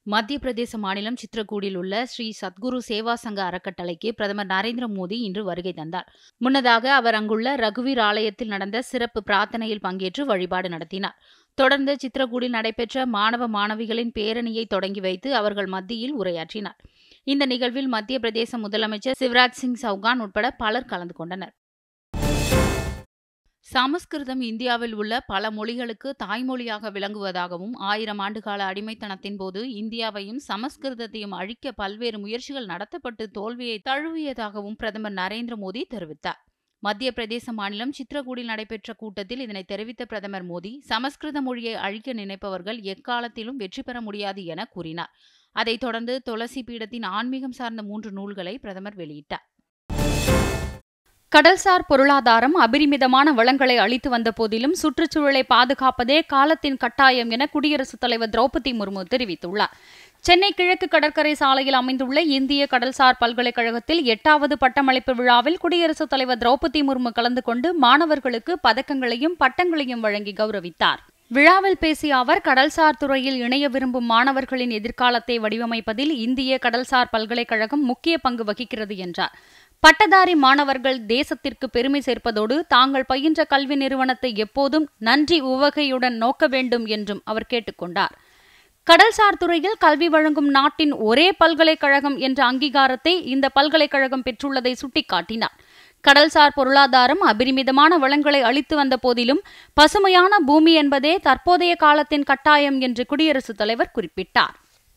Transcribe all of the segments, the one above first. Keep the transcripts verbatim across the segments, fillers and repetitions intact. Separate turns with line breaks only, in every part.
மத்திய பிரதேச மாநிலம் சித்ரகூடில் உள்ள ஸ்ரீ சத்குரு சேவா சங்க அறக்கட்டளைக்கு பிரதமர் நரேந்திர மோடி இன்று வருகை தந்தார். முன்னதாக அவர் அங்குள்ள ரகுவீர் ஆலயத்தில் நடந்த சிறப்பு பிரார்த்தனையில் பங்கேற்று வழிபாடு நடத்தினார். தொடர்ந்து சித்ரகூடில் நடைபெற்ற மாணவ மாணவிகளின் பேரணியை தொடங்கி வைத்து அவர்கள் மத்தியில் உரையாற்றினார். இந்த நிகழ்வில் மத்திய பிரதேச முதலமைச்சர் சிவராஜ் சிங் சௌகான் உட்பட பலர் கலந்து கொண்டனர். சமஸ்கிருதம் இந்தியாவில் உள்ள பல மொழிகளுக்கு தாய்மொழியாக விளங்குவதாகவும் ஆயிரம் ஆண்டுகால அடிமைத்தனத்தின் போது இந்தியாவையும் சமஸ்கிருதத்தையும் அழிக்க பல்வேறு முயற்சிகள் நடத்தப்பட்டு தோல்வியை தழுவியதாகவும் பிரதமர் நரேந்திர மோடி தெரிவித்தார். மத்திய பிரதேச மாநிலம் சித்ரகூடில் நடைபெற்ற கூட்டத்தில் இதனை தெரிவித்த பிரதமர் மோடி, சமஸ்கிருத மொழியை அழிக்க நினைப்பவர்கள் எக்காலத்திலும் வெற்றி பெற முடியாது என கூறினார். அதைத் தொடர்ந்து துளசி பீடத்தின் ஆன்மீகம் சார்ந்த மூன்று நூல்களை பிரதமர் வெளியிட்டார்.
கடல்சார் பொருளாதாரம் அபரிமிதமான வளங்களை அளித்து வந்த போதிலும் சுற்றுச்சூழலை பாதுகாப்பதே காலத்தின் கட்டாயம் என குடியரசுத் தலைவர் திரௌபதி முர்மு தெரிவித்துள்ளார். சென்னை கிழக்கு கடற்கரை சாலையில் அமைந்துள்ள இந்திய கடல்சார் பல்கலைக்கழகத்தில் எட்டாவது பட்டமளிப்பு விழாவில் குடியரசுத் தலைவர் திரௌபதி முர்மு கலந்து கொண்டு மாணவர்களுக்கு பதக்கங்களையும் பட்டங்களையும் வழங்கி கௌரவித்தார். விழாவில் பேசிய அவர், கடல்சார் துறையில் இணைய விரும்பும் மாணவர்களின் எதிர்காலத்தை வடிவமைப்பதில் இந்திய கடல்சார் பல்கலைக்கழகம் முக்கிய பங்கு வகிக்கிறது என்றார். பட்டதாரி மாணவர்கள் தேசத்திற்கு பெருமை சேர்ப்பதோடு தாங்கள் பயின்ற கல்வி நிறுவனத்தை எப்போதும் நன்றி உவகையுடன் நோக்க வேண்டும் என்றும் அவர் கேட்டுக்கொண்டார். கடல்சார் துறையில் கல்வி வழங்கும் நாட்டின் ஒரே பல்கலைக்கழகம் என்ற அங்கீகாரத்தை இந்த பல்கலைக்கழகம் பெற்றுள்ளதை சுட்டிக்காட்டினார். கடல்சார் பொருளாதாரம் அபரிமிதமான வளங்களை அளித்து வந்த போதிலும் பசுமையான பூமி என்பதே தற்போதைய காலத்தின் கட்டாயம் என்று குடியரசுத் தலைவர் குறிப்பிட்டார்.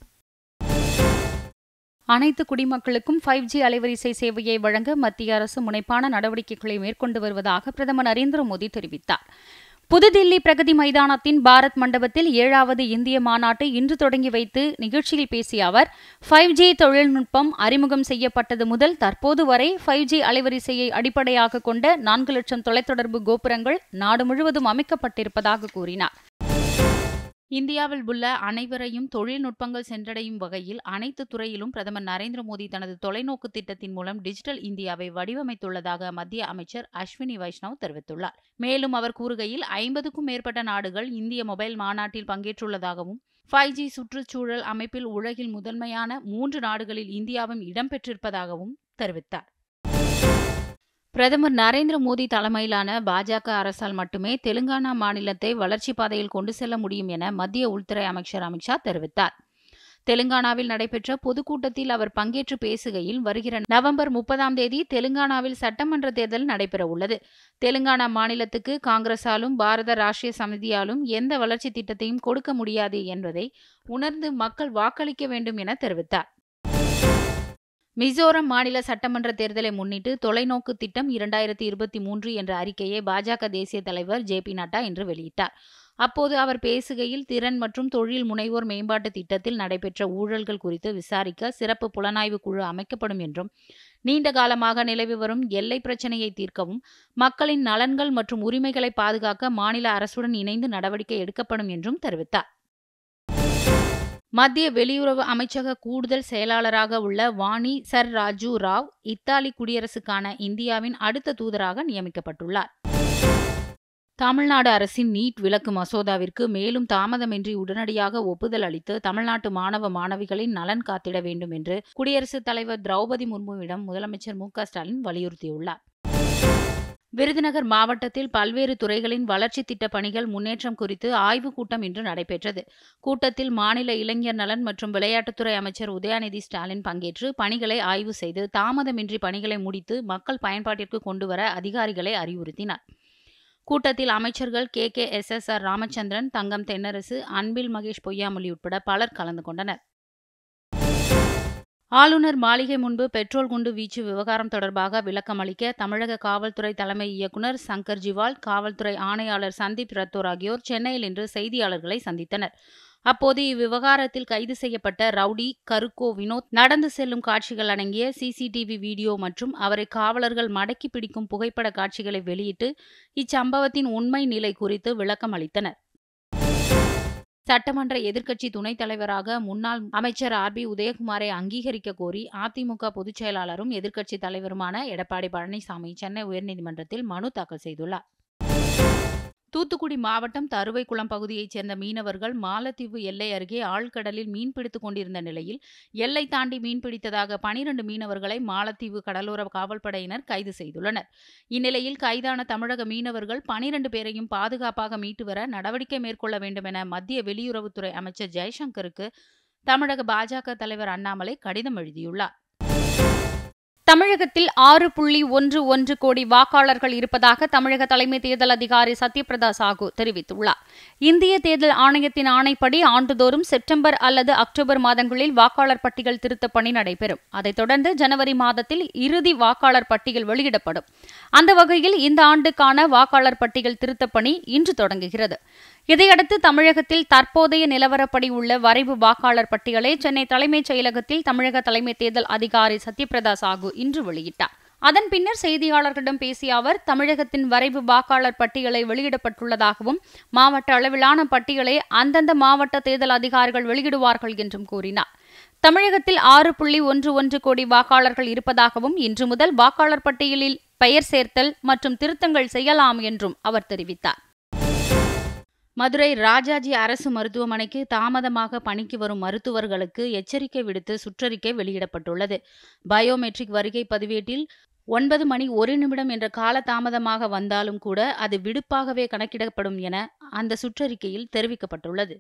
அனைத்து குடிமக்களுக்கும் ஃபைவ் ஜி அலைவரிசை சேவையை வழங்க மத்திய அரசு முனைப்பான நடவடிக்கைகளை மேற்கொண்டு வருவதாக பிரதமர் நரேந்திர மோடி தெரிவித்தார். புதுதில்லி பிரகதி மைதானத்தின் பாரத் மண்டபத்தில் ஏழாவது இந்திய மாநாட்டை இன்று தொடங்கி வைத்து நிகழ்ச்சியில் பேசிய அவர், ஃபைவ் ஜி தொழில்நுட்பம் அறிமுகம் செய்யப்பட்டது முதல் தற்போது வரை ஃபைவ் ஜி அலைவரிசையை அடிப்படையாக கொண்ட நான்கு லட்சம் தொலைத்தொடர்பு கோபுரங்கள் நாடு முழுவதும் அமைக்கப்பட்டிருப்பதாக கூறினார்.
இந்தியாவில் உள்ள அனைவரையும் தொழில்நுட்பங்கள் சென்றடையும் வகையில் அனைத்து துறையிலும் பிரதமர் நரேந்திர மோடி தனது தொலைநோக்கு திட்டத்தின் மூலம் டிஜிட்டல் இந்தியாவை வடிவமைத்துள்ளதாக மத்திய அமைச்சர் அஸ்வினி வைஷ்ணவ் தெரிவித்துள்ளார். மேலும் அவர் கூறுகையில், ஐம்பதுக்கும் மேற்பட்ட நாடுகள் இந்திய மொபைல் மாநாட்டில் பங்கேற்றுள்ளதாகவும் ஃபைவ் ஜி சுற்றுச்சூழல் அமைப்பில் உலகில் முதன்மையான மூன்று நாடுகளில் இந்தியாவும் இடம்பெற்றிருப்பதாகவும் தெரிவித்தார். பிரதமர் நரேந்திர மோடி தலைமையிலான பாஜக அரசால் மட்டுமே தெலுங்கானா மாநிலத்தை வளர்ச்சி பாதையில் கொண்டு செல்ல முடியும் என மத்திய உள்துறை அமைச்சர் அமித்ஷா தெரிவித்தார். தெலுங்கானாவில் நடைபெற்ற பொதுக்கூட்டத்தில் அவர் பங்கேற்று பேசுகையில், வருகிற நவம்பர் முப்பதாம் தேதி தெலுங்கானாவில் சட்டமன்ற தேர்தல் நடைபெற உள்ளது. தெலுங்கானா மாநிலத்துக்கு காங்கிரசாலும் பாரத ராஷ்டிரிய சமிதியாலும் எந்த வளர்ச்சி திட்டத்தையும் கொடுக்க முடியாது என்பதை உணர்ந்து மக்கள் வாக்களிக்க வேண்டும் என தெரிவித்தார். மிசோரம் மாநில சட்டமன்ற தேர்தலை முன்னிட்டு தொலைநோக்கு திட்டம் இரண்டாயிரத்தி இருபத்தி மூன்று என்ற அறிக்கையை பாஜக தேசிய தலைவர் ஜே பி நட்டா இன்று வெளியிட்டார். அப்போது அவர் பேசுகையில், திறன் மற்றும் தொழில் முனைவோர் மேம்பாட்டு திட்டத்தில் நடைபெற்ற ஊழல்கள் குறித்து விசாரிக்க சிறப்பு புலனாய்வு குழு அமைக்கப்படும் என்றும், நீண்ட காலமாக நிலவி வரும் எல்லை பிரச்சினையை தீர்க்கவும் மக்களின் நலன்கள் மற்றும் உரிமைகளை பாதுகாக்க மாநில அரசுடன் இணைந்து நடவடிக்கை எடுக்கப்படும் என்றும் தெரிவித்தார். மத்திய வெளியுறவு அமைச்சக கூடுதல் செயலாளராக உள்ள வாணி சர் ராஜு ராவ் இத்தாலி குடியரசுக்கான இந்தியாவின் அடுத்த தூதராக நியமிக்கப்பட்டுள்ளார். தமிழ்நாடு அரசின் நீட் விலக்கு மசோதாவிற்கு மேலும் தாமதமின்றி உடனடியாக ஒப்புதல் அளித்து தமிழ்நாட்டு மாணவ மாணவிகளின் நலன் காத்திட வேண்டும் என்று குடியரசுத் தலைவர் திரௌபதி முர்முவிடம் முதலமைச்சர் மு க ஸ்டாலின் வலியுறுத்தியுள்ளார். விருதுநகர் மாவட்டத்தில் பல்வேறு துறைகளின் வளர்ச்சி திட்ட பணிகள் முன்னேற்றம் குறித்து ஆய்வுக் கூட்டம் இன்று நடைபெற்றது. கூட்டத்தில் மாநில இளைஞர் நலன் மற்றும் விளையாட்டுத்துறை அமைச்சர் உதயநிதி ஸ்டாலின் பங்கேற்று பணிகளை ஆய்வு செய்து தாமதமின்றி பணிகளை முடித்து மக்கள் பயன்பாட்டிற்கு கொண்டுவர அதிகாரிகளை அறிவுறுத்தினார். கூட்டத்தில் அமைச்சர்கள் K K S S R Ramachandran, Thangam Thennarasu, Anbil Mahesh Poyyamozhi உட்பட பலர் கலந்து கொண்டனர். ஆளுநர் மாளிகை முன்பு பெட்ரோல் குண்டு வீச்சு விவகாரம் தொடர்பாக விளக்கம் அளிக்க தமிழக காவல்துறை தலைமை இயக்குநர் சங்கர் ஜிவால், காவல்துறை ஆணையாளர் சந்தீப் ரத்தோர் ஆகியோர் சென்னையில் இன்று செய்தியாளர்களை சந்தித்தனர். அப்போது இவ்விவகாரத்தில் கைது செய்யப்பட்ட ரவுடி கருக்கோ வினோத் நடந்து செல்லும் காட்சிகள் அடங்கிய சிசிடிவி வீடியோ மற்றும் அவரை காவலர்கள் மடக்கி பிடிக்கும் புகைப்பட காட்சிகளை வெளியிட்டு இச்சம்பவத்தின் உண்மை நிலை குறித்து விளக்கம் அளித்தனர். சட்டமன்ற எதிர்க்கட்சி துணைத் தலைவராக முன்னாள் அமைச்சர் ஆர் பி உதயகுமாரை அங்கீகரிக்க கோரி அதிமுக பொதுச் செயலாளரும் எதிர்க்கட்சி தலைவருமான எடப்பாடி பழனிசாமி சென்னை உயர்நீதிமன்றத்தில் மனு தாக்கல் செய்துள்ளார். தூத்துக்குடி மாவட்டம் தருவைக்குளம் பகுதியைச் சேர்ந்த மீனவர்கள் மாலத்தீவு எல்லை அருகே ஆழ்கடலில் மீன்பிடித்துக் கொண்டிருந்த நிலையில் எல்லை தாண்டி மீன்பிடித்ததாக பனிரண்டு மீனவர்களை மாலத்தீவு கடலோர காவல்படையினர் கைது செய்துள்ளனர். இந்நிலையில் கைதான தமிழக மீனவர்கள் பனிரண்டு பேரையும் பாதுகாப்பாக மீட்டு வர நடவடிக்கை மேற்கொள்ள வேண்டும் என மத்திய வெளியுறவுத்துறை அமைச்சர் ஜெய்சங்கருக்கு தமிழக பாஜக தலைவர் அண்ணாமலை கடிதம் எழுதியுள்ளார்.
தமிழகத்தில் ஆறு புள்ளி ஒன்று ஒன்று கோடி வாக்காளர்கள் இருப்பதாக தமிழக தலைமை தேர்தல் அதிகாரி சத்யபிரதா சாஹூ தெரிவித்துள்ளார். இந்திய தேர்தல் ஆணையத்தின் ஆணைப்படி ஆண்டுதோறும் செப்டம்பர் அல்லது அக்டோபர் மாதங்களில் வாக்காளர் பட்டியல் திருத்தப் பணி நடைபெறும். அதைத் தொடர்ந்து ஜனவரி மாதத்தில் இறுதி வாக்காளர் பட்டியல் வெளியிடப்படும். அந்த வகையில் இந்த ஆண்டுக்கான வாக்காளர் பட்டியல் திருத்தப் பணி இன்று தொடங்குகிறது. இதையடுத்து தமிழகத்தில் தற்போதைய நிலவரப்படி உள்ள வரைவு வாக்காளர் பட்டியலை சென்னை தலைமைச் செயலகத்தில் தமிழக தலைமை தேர்தல் அதிகாரி சத்யபிரதா சாஹூ இன்று வெளியிட்டார். அதன் பின்னர் செய்தியாளர்களிடம் பேசிய அவர், தமிழகத்தின் வரைவு வாக்காளர் பட்டியலை வெளியிடப்பட்டுள்ளதாகவும் மாவட்ட அளவிலான பட்டியலை அந்தந்த மாவட்ட தேர்தல் அதிகாரிகள் வெளியிடுவார்கள் என்றும் கூறினார். தமிழகத்தில் ஆறு புள்ளி ஒன்று ஒன்று கோடி வாக்காளர்கள் இருப்பதாகவும் இன்று முதல் வாக்காளர் பட்டியலில் பெயர் சேர்த்தல் மற்றும் திருத்தங்கள் செய்யலாம் என்றும் அவர் தெரிவித்தார்.
மதுரை ராஜாஜி அரசு மருத்துவமனைக்கு தாமதமாக பணிக்கு வரும் மருத்துவர்களுக்கு எச்சரிக்கை விடுத்து சுற்றறிக்கை வெளியிடப்பட்டுள்ளது. பயோமெட்ரிக் வருகை பதிவேட்டில் ஒன்பது மணி ஒரு நிமிடம் என்ற கால தாமதமாக வந்தாலும் கூட அது விடுப்பாகவே கணக்கிடப்படும் என அந்த சுற்றறிக்கையில் தெரிவிக்கப்பட்டுள்ளது.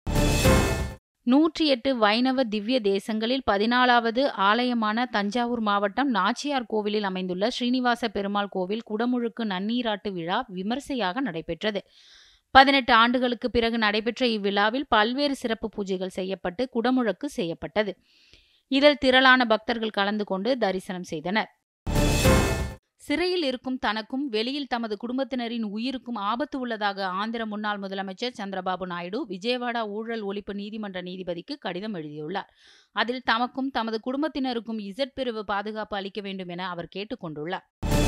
நூற்றி எட்டு வைணவ திவ்ய தேசங்களில் பதினாலாவது ஆலயமான தஞ்சாவூர் மாவட்டம் நாச்சியார் கோவிலில் அமைந்துள்ள ஸ்ரீனிவாச பெருமாள் கோவில் குடமுழுக்கு நன்னீராட்டு விழா விமர்சையாக நடைபெற்றது. பதினெட்டு ஆண்டுகளுக்கு பிறகு நடைபெற்ற இவ்விழாவில் பல்வேறு சிறப்பு பூஜைகள் செய்யப்பட்டு குடமுழக்கு செய்யப்பட்டது. இதில் திரளான பக்தர்கள் கலந்து கொண்டு தரிசனம் செய்தனர். சிறையில் இருக்கும் தனக்கும் வெளியில் தமது குடும்பத்தினரின் உயிருக்கும் ஆபத்து உள்ளதாக ஆந்திர முன்னாள் முதலமைச்சர் சந்திரபாபு நாயுடு விஜயவாடா ஊழல் ஒழிப்பு நீதிமன்ற நீதிபதிக்கு கடிதம் எழுதியுள்ளார். அதில் தமக்கும் தமது குடும்பத்தினருக்கும் இசட் பிரிவு பாதுகாப்பு அளிக்க வேண்டும் என அவர் கேட்டுக் கொண்டுள்ளார்.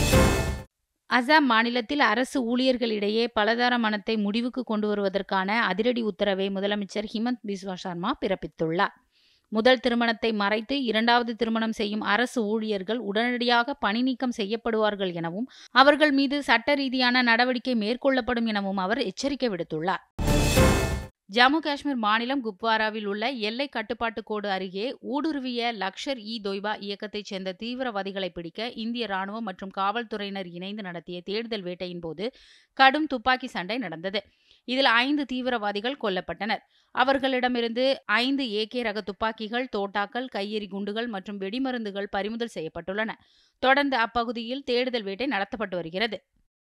அசாம் மாநிலத்தில் அரசு ஊழியர்களிடையே பலதார மனத்தை முடிவுக்கு கொண்டு வருவதற்கான அதிரடி உத்தரவை முதலமைச்சர் ஹிமந்த் பிஸ்வா சர்மா பிறப்பித்துள்ளார். முதல் திருமணத்தை மறைத்து இரண்டாவது திருமணம் செய்யும் அரசு ஊழியர்கள் உடனடியாக பணி நீக்கம் செய்யப்படுவார்கள் எனவும் அவர்கள் மீது சட்ட ரீதியான நடவடிக்கை மேற்கொள்ளப்படும் எனவும் அவர் எச்சரிக்கை விடுத்துள்ளார். ஜம்மு காஷ்மீர் மாநிலம் குப்வாராவில் உள்ள எல்லை கட்டுப்பாட்டு கோடு அருகே ஊடுருவிய லஷ்கர் இ தொய்பா இயக்கத்தைச் சேர்ந்த தீவிரவாதிகளை பிடிக்க இந்திய ராணுவம் மற்றும் காவல்துறையினர் இணைந்து நடத்திய தேடுதல் வேட்டையின் போது கடும் துப்பாக்கி சண்டை நடந்தது. இதில் ஐந்து தீவிரவாதிகள் கொல்லப்பட்டனர். அவர்களிடமிருந்து ஐந்து ஏகே ரக துப்பாக்கிகள், தோட்டாக்கள், கையெறி குண்டுகள் மற்றும் வெடிமருந்துகள் பறிமுதல் செய்யப்பட்டுள்ளன. தொடர்ந்து அப்பகுதியில் தேடுதல் வேட்டை நடத்தப்பட்டு வருகிறது.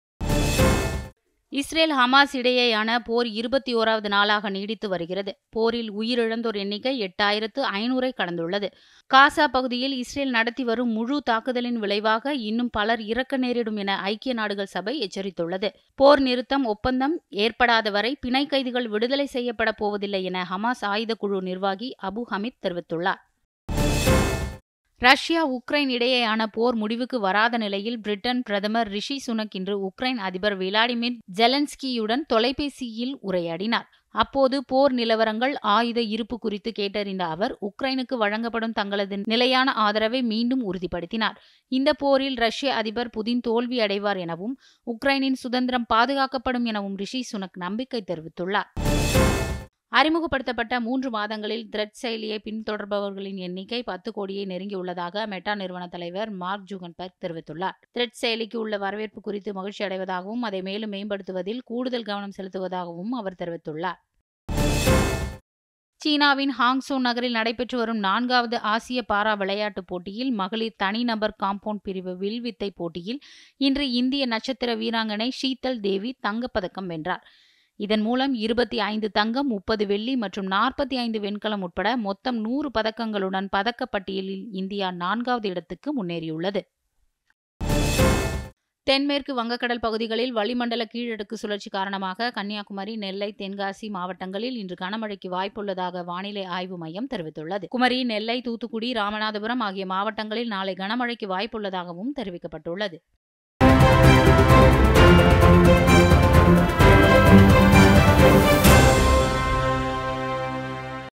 இஸ்ரேல் ஹமாஸ் இடையேயான போர் இருபத்தி ஓராவது நாளாக நீடித்து வருகிறது. போரில் உயிரிழந்தோர் எண்ணிக்கை எட்டாயிரத்து ஐநூறை கடந்துள்ளது. காசா பகுதியில் இஸ்ரேல் நடத்தி வரும் முழு தாக்குதலின் விளைவாக இன்னும் பலர் இறக்க நேரிடும் என ஐக்கிய நாடுகள் சபை எச்சரித்துள்ளது. போர் நிறுத்தம் ஒப்பந்தம் ஏற்படாத வரை பிணை கைதிகள் விடுதலை செய்யப்பட போவதில்லை என ஹமாஸ் ஆயுத குழு நிர்வாகி அபு ஹமீத் தெரிவித்துள்ளார். ரஷ்யா உக்ரைன் இடையேயான போர் முடிவுக்கு வராத நிலையில் பிரிட்டன் பிரதமர் ரிஷி சுனக் இன்று உக்ரைன் அதிபர் விளாடிமிர் ஜெலன்ஸ்கியுடன் தொலைபேசியில் உரையாடினார். அப்போது போர் நிலவரங்கள், ஆயுத இருப்பு குறித்து கேட்டறிந்த அவர் உக்ரைனுக்கு வழங்கப்படும் தங்களது நிலையான ஆதரவை மீண்டும் உறுதிப்படுத்தினார். இந்த போரில் ரஷ்ய அதிபர் புதின் தோல்வி அடைவார் எனவும் உக்ரைனின் சுதந்திரம் பாதுகாக்கப்படும் எனவும் ரிஷி சுனக் நம்பிக்கை தெரிவித்துள்ளார். அறிமுகப்படுத்தப்பட்ட மூன்று மாதங்களில் த்ரெட் செயலியை பின்தொடர்பவர்களின் எண்ணிக்கை பத்து கோடியை நெருங்கியுள்ளதாக மெட்டா நிறுவன தலைவர் மார்க் ஜூகன்பர்க் தெரிவித்துள்ளார். த்ரெட் செயலிக்கு உள்ள வரவேற்பு குறித்து மகிழ்ச்சி அடைவதாகவும் அதை மேலும் மேம்படுத்துவதில் கூடுதல் கவனம் செலுத்துவதாகவும் அவர் தெரிவித்துள்ளார். சீனாவின் ஹாங்சோ நகரில் நடைபெற்று வரும் நான்காவது ஆசிய பாரா விளையாட்டுப் போட்டியில் மகளிர் தனிநபர் காம்பவுண்ட் பிரிவு வில்வித்தை போட்டியில் இன்று இந்திய நட்சத்திர வீராங்கனை ஷீதல் தேவி தங்கப்பதக்கம் வென்றார். இதன் மூலம் இருபத்தி ஐந்து தங்கம், முப்பது வெள்ளி மற்றும் நாற்பத்தி ஐந்து வெண்கலம் உட்பட மொத்தம் நூறு பதக்கங்களுடன் பதக்கப்பட்டியலில் இந்தியா நான்காவது இடத்துக்கு முன்னேறியுள்ளது. தென்மேற்கு வங்கக்கடல் பகுதிகளில் வளிமண்டல கீழடுக்கு சுழற்சி காரணமாக கன்னியாகுமரி, நெல்லை, தென்காசி மாவட்டங்களில் இன்று கனமழைக்கு வாய்ப்புள்ளதாக வானிலை ஆய்வு மையம் தெரிவித்துள்ளது. குமரி, நெல்லை, தூத்துக்குடி, ராமநாதபுரம் ஆகிய மாவட்டங்களில் நாளை கனமழைக்கு வாய்ப்புள்ளதாகவும் தெரிவிக்கப்பட்டுள்ளது. Thank you.